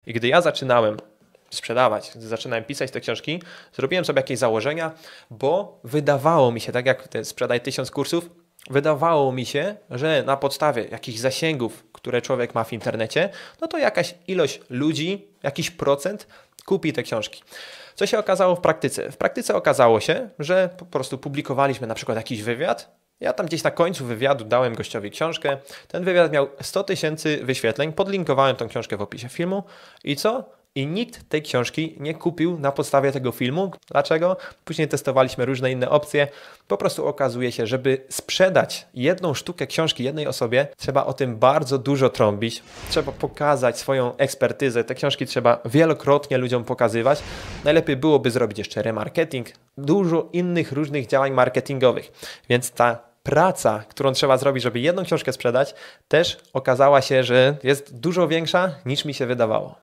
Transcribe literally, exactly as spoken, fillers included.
I gdy ja zaczynałem sprzedawać, gdy zaczynałem pisać te książki, zrobiłem sobie jakieś założenia, bo wydawało mi się, tak jak te sprzedaj tysiąc kursów, wydawało mi się, że na podstawie jakichś zasięgów, które człowiek ma w internecie, no to jakaś ilość ludzi, jakiś procent kupi te książki. Co się okazało w praktyce? W praktyce okazało się, że po prostu publikowaliśmy na przykład jakiś wywiad. Ja tam gdzieś na końcu wywiadu dałem gościowi książkę. Ten wywiad miał sto tysięcy wyświetleń. Podlinkowałem tą książkę w opisie filmu. I co? I nikt tej książki nie kupił na podstawie tego filmu. Dlaczego? Później testowaliśmy różne inne opcje. Po prostu okazuje się, żeby sprzedać jedną sztukę książki jednej osobie, trzeba o tym bardzo dużo trąbić. Trzeba pokazać swoją ekspertyzę. Te książki trzeba wielokrotnie ludziom pokazywać. Najlepiej byłoby zrobić jeszcze remarketing, dużo innych różnych działań marketingowych. Więc ta praca, którą trzeba zrobić, żeby jedną książkę sprzedać, też okazała się, że jest dużo większa niż mi się wydawało.